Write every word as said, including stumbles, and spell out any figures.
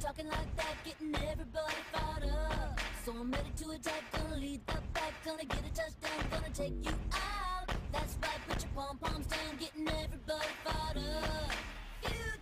talking like that, getting everybody fired up. So I'm ready to attack, gonna lead the back, gonna get a touchdown, gonna take you out. That's right, put your pom-poms down, getting everybody fired up. You